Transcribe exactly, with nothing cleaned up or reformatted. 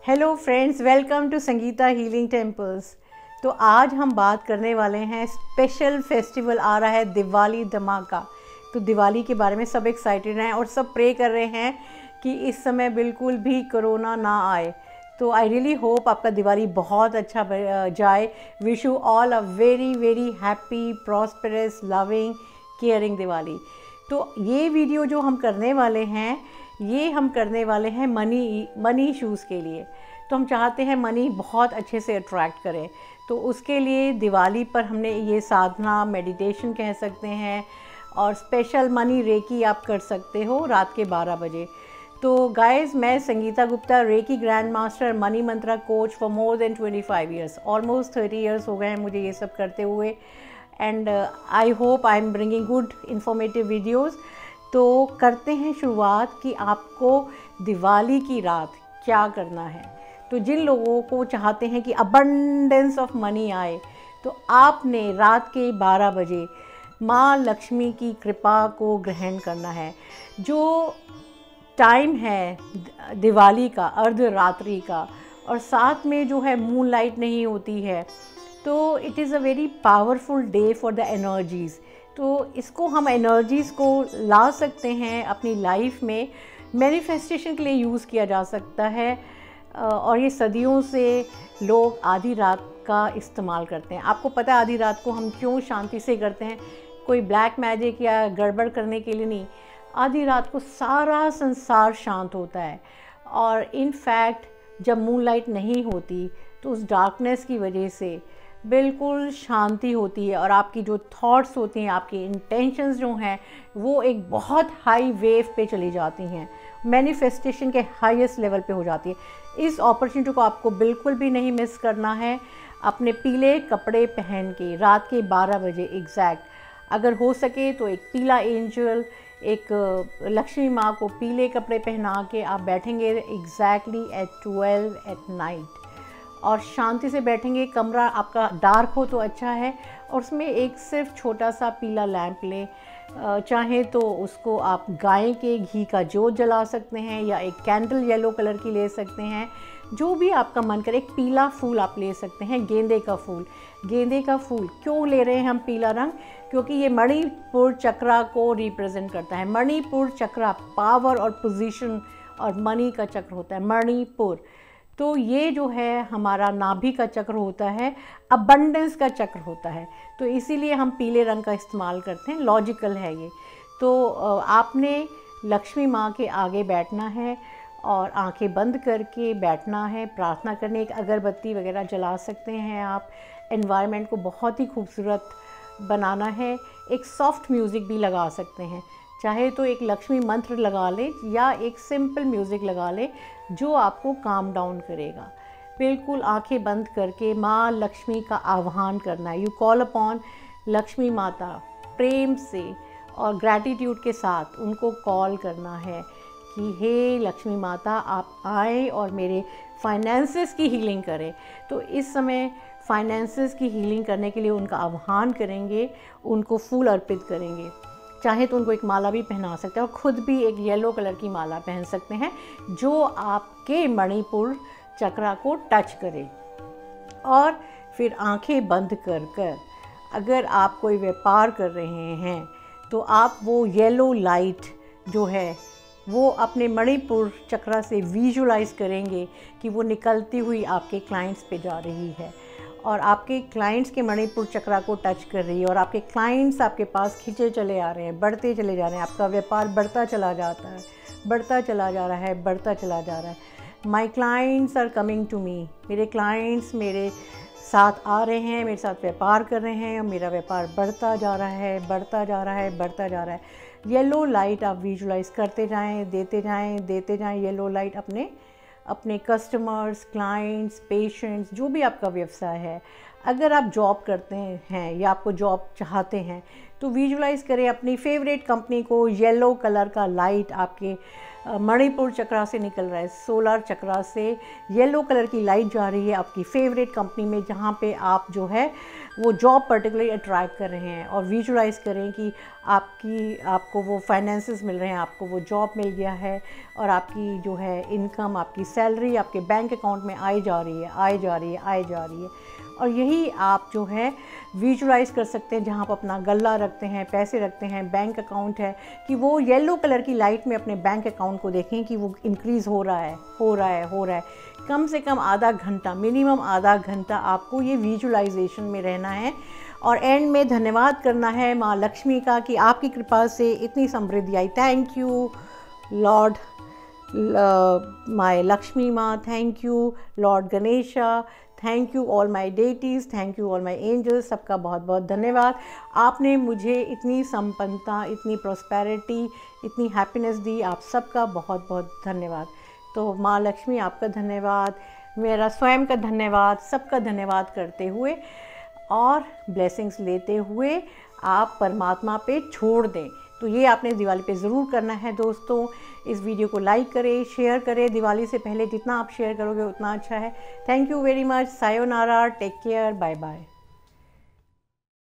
Hello friends, welcome to Sangeeta healing temples. तो आज हम बात करने वाले हैं, स्पेशल फेस्टिवल आ रहा है दिवाली धमाका। तो दिवाली के बारे में सब एक्साइटेड हैं और सब प्रे कर रहे हैं कि इस समय बिल्कुल भी कोरोना ना आए। तो आई रियली होप आपका दिवाली बहुत अच्छा जाए। Wish you all a very very happy, prosperous, loving, caring Diwali. तो ये वीडियो जो हम करने वाले हैं, ये हम करने वाले हैं मनी मनी इश्यूज़ के लिए। तो हम चाहते हैं मनी बहुत अच्छे से अट्रैक्ट करें। तो उसके लिए दिवाली पर हमने ये साधना, मेडिटेशन कह सकते हैं, और स्पेशल मनी रेकी आप कर सकते हो रात के बारह बजे। तो गाइस, मैं Sangeeta Gupta, reiki grand master, money mantra coach for more than twenty five years, almost thirty years हो गए हैं मुझे ये सब करते हुए। And I hope I am bringing good informative videos. तो करते हैं शुरुआत कि आपको दिवाली की रात क्या करना है। तो जिन लोगों को चाहते हैं कि अबंडेंस ऑफ मनी आए, तो आपने रात के बारह बजे माँ लक्ष्मी की कृपा को ग्रहण करना है। जो टाइम है दिवाली का, अर्धरात्रि का, और साथ में जो है मून लाइट नहीं होती है, तो it is a very powerful day for the energies. तो इसको हम एनर्जीज़ को ला सकते हैं अपनी लाइफ में, मैनिफेस्टेशन के लिए यूज़ किया जा सकता है। और ये सदियों से लोग आधी रात का इस्तेमाल करते हैं। आपको पता है आधी रात को हम क्यों शांति से करते हैं? कोई ब्लैक मैजिक या गड़बड़ करने के लिए नहीं। आधी रात को सारा संसार शांत होता है, और इन फैक्ट जब मूनलाइट नहीं होती तो उस डार्कनेस की वजह से बिल्कुल शांति होती है, और आपकी जो थॉट्स होती हैं, आपकी इंटेंशंस जो हैं, वो एक बहुत हाई वेव पे चली जाती हैं, मैनिफेस्टेशन के हाईएस्ट लेवल पे हो जाती है। इस अपॉर्चुनिटी को आपको बिल्कुल भी नहीं मिस करना है। अपने पीले कपड़े पहन के रात के बारह बजे एग्जैक्ट, अगर हो सके तो एक पीला एंजल, एक लक्ष्मी माँ को पीले कपड़े पहना के आप बैठेंगे exactly at twelve at night, और शांति से बैठेंगे। कमरा आपका डार्क हो तो अच्छा है, और उसमें एक सिर्फ छोटा सा पीला लैंप लें। चाहे तो उसको आप गाय के घी का जोत जला सकते हैं, या एक कैंडल येलो कलर की ले सकते हैं, जो भी आपका मन करे। एक पीला फूल आप ले सकते हैं, गेंदे का फूल। गेंदे का फूल क्यों ले रहे हैं हम पीला रंग? क्योंकि ये मणिपुर चक्रा को रिप्रेजेंट करता है। मणिपुर चक्रा पावर और पोजीशन और मनी का चक्र होता है, मणिपुर। तो ये जो है हमारा नाभि का चक्र होता है, अबंडेंस का चक्र होता है। तो इसीलिए हम पीले रंग का इस्तेमाल करते हैं, लॉजिकल है ये। तो आपने लक्ष्मी माँ के आगे बैठना है और आंखें बंद करके बैठना है, प्रार्थना करनी। एक अगरबत्ती वगैरह जला सकते हैं आप। एनवायरनमेंट को बहुत ही खूबसूरत बनाना है। एक सॉफ्ट म्यूज़िक भी लगा सकते हैं, चाहे तो एक लक्ष्मी मंत्र लगा लें या एक सिंपल म्यूज़िक लगा लें जो आपको काम डाउन करेगा। बिल्कुल आंखें बंद करके माँ लक्ष्मी का आह्वान करना है। यू कॉल अपॉन लक्ष्मी माता, प्रेम से और ग्रैटिट्यूड के साथ उनको कॉल करना है कि हे लक्ष्मी माता, आप आए और मेरे फाइनेंसेस की हीलिंग करें। तो इस समय फाइनेंसेस की हीलिंग करने के लिए उनका आह्वान करेंगे, उनको फूल अर्पित करेंगे। चाहे तो उनको एक माला भी पहना सकते हैं, और ख़ुद भी एक येलो कलर की माला पहन सकते हैं जो आपके मणिपुर चक्रा को टच करे। और फिर आंखें बंद कर कर अगर आप कोई व्यापार कर रहे हैं, तो आप वो येलो लाइट जो है वो अपने मणिपुर चक्रा से विजुलाइज करेंगे कि वो निकलती हुई आपके क्लाइंट्स पे जा रही है, और आपके क्लाइंट्स के मणिपुर चक्रा को टच कर रही है, और आपके क्लाइंट्स आपके पास खींचे चले आ रहे हैं, बढ़ते चले जा रहे हैं। आपका व्यापार बढ़ता चला जाता है, बढ़ता चला जा रहा है, बढ़ता चला जा रहा है। My clients are coming to me. मेरे क्लाइंट्स मेरे साथ आ रहे हैं, मेरे साथ व्यापार कर रहे हैं, और मेरा व्यापार बढ़ता जा रहा है, बढ़ता जा रहा है, बढ़ता जा रहा है। येलो लाइट आप विजुलाइज करते जाएं, देते जाएं, देते जाएं येलो लाइट अपने अपने कस्टमर्स, क्लाइंट्स, पेशेंट्स, जो भी आपका व्यवसाय है। अगर आप जॉब करते हैं या आपको जॉब चाहते हैं, तो विजुलाइज करें अपनी फेवरेट कंपनी को, येलो कलर का लाइट आपके मणिपुर चक्रा से निकल रहा है, सोलर चक्रा से येलो कलर की लाइट जा रही है आपकी फेवरेट कंपनी में, जहाँ पे आप जो है वो जॉब पर्टिकुलरली अट्रैक्ट कर रहे हैं। और विजुलाइज़ करें कि आपकी आपको वो फाइनेंसेस मिल रहे हैं, आपको वो जॉब मिल गया है और आपकी जो है इनकम, आपकी सैलरी आपके बैंक अकाउंट में आई जा रही है, आई जा रही है, आई जा रही है। और यही आप जो है विजुलाइज़ कर सकते हैं जहाँ आप अपना गल्ला रखते हैं, पैसे रखते हैं, बैंक अकाउंट है, कि वो येलो कलर की लाइट में अपने बैंक अकाउंट को देखें कि वो इंक्रीज़ हो रहा है, हो रहा है, हो रहा है। कम से कम आधा घंटा, मिनिमम आधा घंटा आपको ये विजुलाइजेशन में रहना है। और एंड में धन्यवाद करना है माँ लक्ष्मी का कि आपकी कृपा से इतनी समृद्धि आई। Thank you lord my Lakshmi माँ, thank you lord Ganesha, thank you all my deities, thank you all my angels. सबका बहुत बहुत धन्यवाद। आपने मुझे इतनी संपन्नता, इतनी प्रॉस्पेरिटी, इतनी हैप्पीनेस दी। आप सबका बहुत बहुत धन्यवाद। तो माँ लक्ष्मी आपका धन्यवाद, मेरा स्वयं का धन्यवाद, सबका धन्यवाद करते हुए और ब्लेसिंग्स लेते हुए आप परमात्मा पे छोड़ दें। तो ये आपने दिवाली पे ज़रूर करना है दोस्तों। इस वीडियो को लाइक करें, शेयर करें। दिवाली से पहले जितना आप शेयर करोगे उतना अच्छा है। Thank you very much. Sayonara, take care, bye bye.